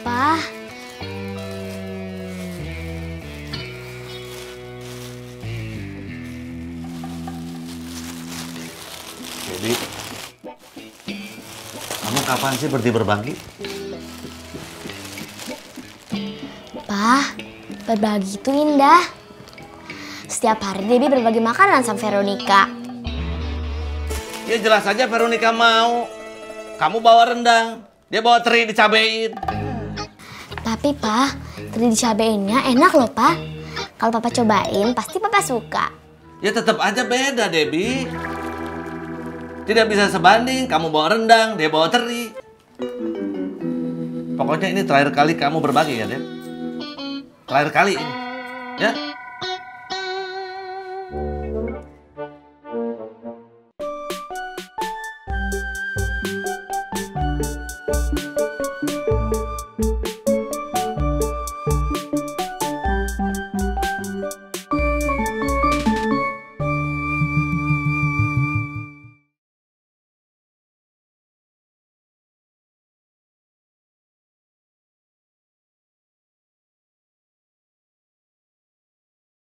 Pa. Jadi, kamu kapan sih berhenti berbagi? Pa, berbagi itu indah. Setiap hari Debbie berbagi makanan sama Veronica. Ya jelas aja Veronica mau. Kamu bawa rendang, dia bawa teri dicabein. Tapi Pa, teri dicabeinnya enak loh Pa. Kalau Papa cobain, pasti Papa suka. Ya tetap aja beda, Debbie. Tidak bisa sebanding, kamu bawa rendang, dia bawa teri. Pokoknya ini terakhir kali kamu berbagi ya, Deb. Terakhir kali ini. Ya?